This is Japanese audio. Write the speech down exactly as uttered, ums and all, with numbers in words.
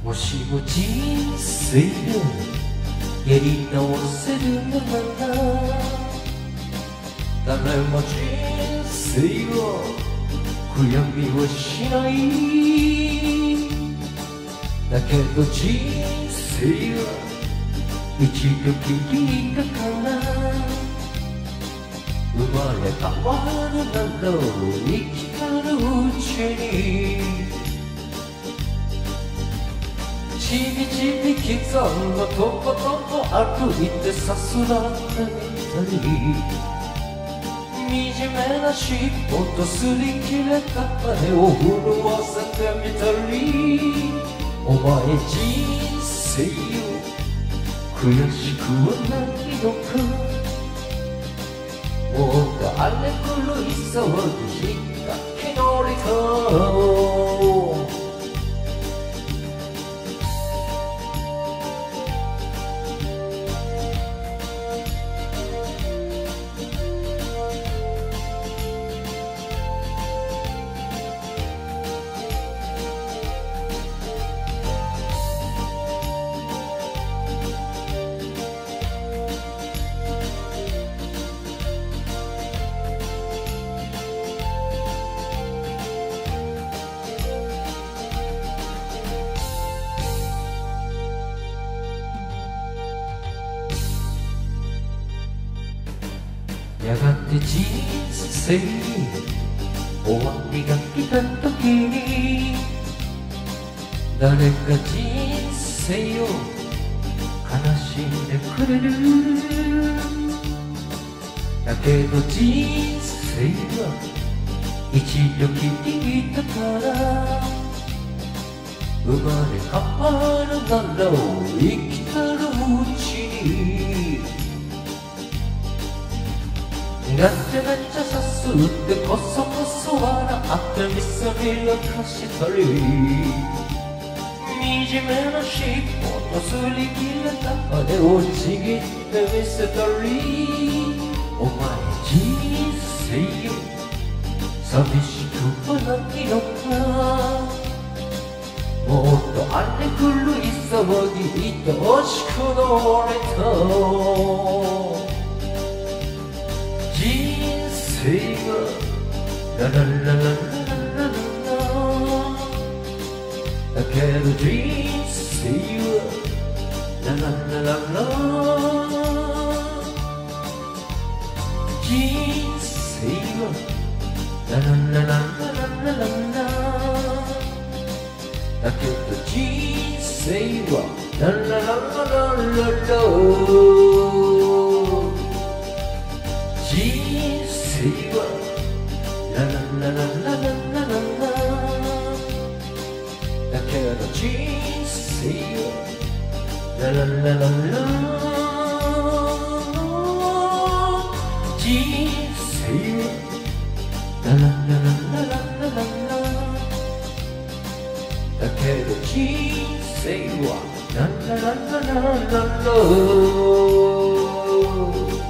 もしも人生でやり直せるなら誰も人生を悔やみはしない。だけど人生は一度きりだから生まれ変わるなら生きてるうちにちびちび刻んだとことん歩いてさすられたり惨めな尻尾とすり切れた羽を震わせてみたりお前人生よ悔しくはないのかもっと荒れ狂い騒ぎ引っかきのりとやがて人生に終わりが来た時に誰か人生を悲しんでくれる。だけど人生は一度きりだから生まれ変わるなら生きてるうちにガチャガチャさすってこそこそ笑ってみせびらかしたり惨めな尻尾とすり切れた羽をちぎってみせたりお前人生よ寂しくはないのかもっと荒れ狂い騒ぎ愛しく乗れた人生がララララララララだけど人生はラララララ人生はララララララララだけど人生はラララララララ人生はラララララララララだけど人生はラララララ人生はララララララララだけど人生はラララララララ